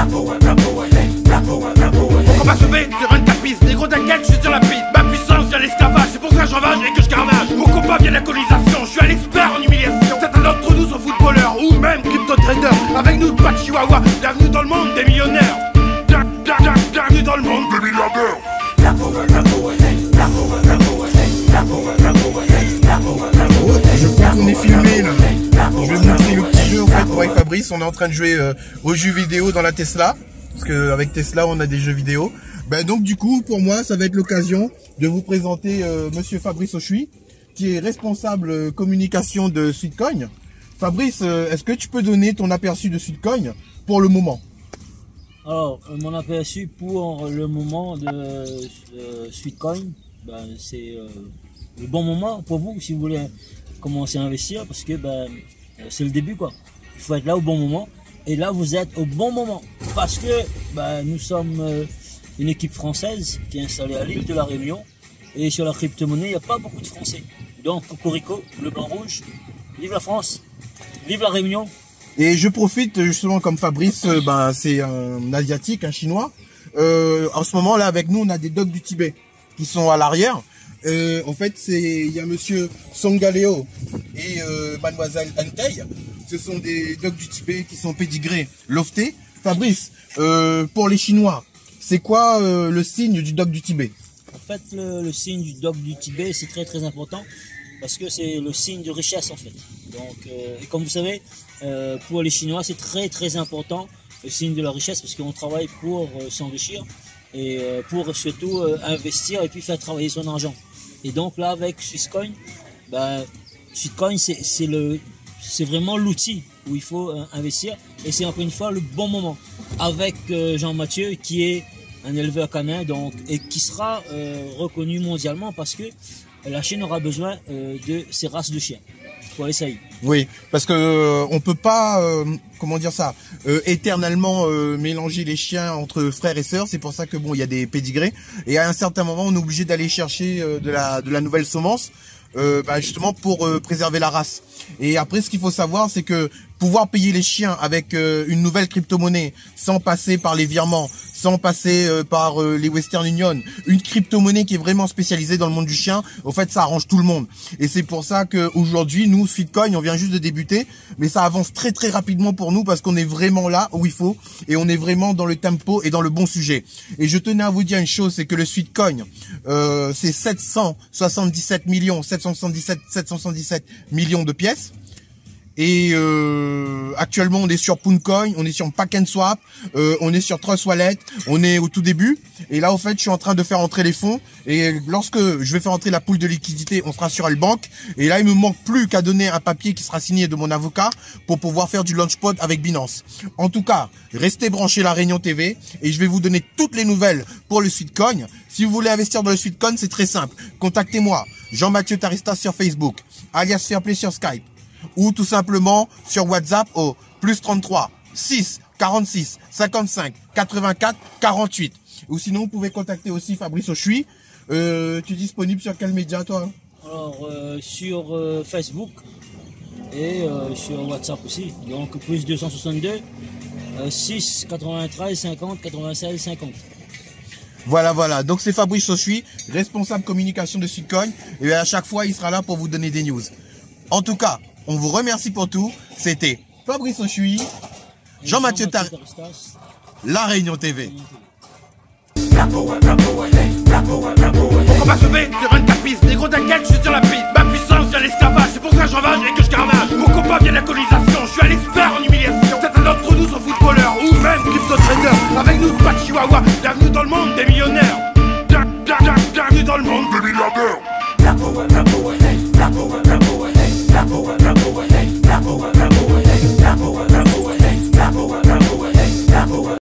On va sauver sur une tapisse, négro t'inquiète, je suis sur la piste. Ma puissance vient l'esclavage, c'est pour ça que je ravage et que je carnage. Mon combat vient de la colonisation, je suis un expert en humiliation. Certains d'entre nous sont footballeurs ou même crypto-traders. Avec nous, pas de chihuahua, bienvenue dans le monde des millionnaires. Bienvenue dans le monde des milliardaires. Je crois qu'on est filmé là. Je vais vous montrer le petit jeu en fait. Moi et Fabrice, on est en train de jouer aux jeux vidéo dans la Tesla. Parce qu'avec Tesla, on a des jeux vidéo. Ben donc du coup, pour moi, ça va être l'occasion de vous présenter Monsieur Fabrice Auchuy, qui est responsable communication de Sweetcoin. Fabrice, est-ce que tu peux donner ton aperçu de Sweetcoin pour le moment? Alors, mon aperçu pour le moment de Sweetcoin, ben, c'est le bon moment pour vous si vous voulez commencer à investir, parce que ben, c'est le début quoi. Il faut être là au bon moment, et là vous êtes au bon moment parce que ben, nous sommes une équipe française qui est installée à l'île de la Réunion, et sur la crypto-monnaie il n'y a pas beaucoup de Français. Donc Cocorico, le blanc rouge, vive la France, vive la Réunion. Et je profite justement comme Fabrice, ben, c'est un asiatique, un chinois. En ce moment là avec nous on a des dogs du Tibet qui sont à l'arrière. En fait il y a monsieur Songaleo et mademoiselle Antei. Ce sont des dogs du Tibet qui sont pédigrés loftés. Fabrice, pour les Chinois, c'est quoi le signe du dog du Tibet? En fait le signe du dog du Tibet c'est très important, parce que c'est le signe de richesse en fait. Donc, et comme vous savez, pour les Chinois, c'est très important le signe de la richesse, parce qu'on travaille pour s'enrichir et pour surtout investir et puis faire travailler son argent. Et donc là, avec Sweetcoin, ben, Sweetcoin c'est vraiment l'outil où il faut investir, et c'est encore une fois le bon moment. Avec Jean-Mathieu qui est un éleveur canin donc, et qui sera reconnu mondialement, parce que la Chine aura besoin de ces races de chiens pour les saillies. Oui, parce que on peut pas, comment dire ça, éternellement mélanger les chiens entre frères et sœurs. C'est pour ça que bon, il y a des pédigrés, et à un certain moment, on est obligé d'aller chercher de la nouvelle semence, justement pour préserver la race. Et après, ce qu'il faut savoir, c'est que pouvoir payer les chiens avec une nouvelle crypto-monnaie, sans passer par les virements, sans passer par les Western Union, une crypto-monnaie qui est vraiment spécialisée dans le monde du chien, au fait, ça arrange tout le monde. Et c'est pour ça qu'aujourd'hui, nous, Sweetcoin, on vient juste de débuter, mais ça avance très rapidement pour nous, parce qu'on est vraiment là où il faut, et on est vraiment dans le tempo et dans le bon sujet. Et je tenais à vous dire une chose, c'est que le Sweetcoin, c'est 777 millions de pièces. Et actuellement on est sur Pooncoin, on est sur Pack and Swap, on est sur Trust Wallet, on est au tout début. Et là au fait je suis en train de faire entrer les fonds, et lorsque je vais faire entrer la pool de liquidité, on sera sur L-Bank. Et là il me manque plus qu'à donner un papier qui sera signé de mon avocat pour pouvoir faire du launchpad avec Binance. En tout cas, restez branchés La Réunion TV, et je vais vous donner toutes les nouvelles pour le Sweetcoin. Si vous voulez investir dans le Sweetcoin, c'est très simple. Contactez-moi, Jean-Mathieu Tarista sur Facebook, alias Fairplay sur Skype, ou tout simplement sur WhatsApp au +33 6 46 55 84 48. Ou sinon, vous pouvez contacter aussi Fabrice Auchuy. Tu es disponible sur quel média, toi? Alors, sur Facebook et sur WhatsApp aussi. Donc, +262 6 93 50 96 50. Voilà. Donc, c'est Fabrice Auchuy, responsable communication de Sweetcoin. Et à chaque fois, il sera là pour vous donner des news. En tout cas, on vous remercie pour tout. C'était Fabrice Auchuy, Jean-Mathieu Taristas, La Réunion TV. On va sauver sur une tapisse, négro t'inquiète, je suis sur la piste. Ma puissance vient l'esclavage, c'est pour ça que je ravage et que je carnage. Mon combat vient de la colonisation, je suis un expert en humiliation. Certains d'entre nous sont footballeurs ou même crypto-traders. Avec nous, pas de chihuahua, bienvenue dans le monde des millionnaires. Bienvenue dans le monde des milliardaires.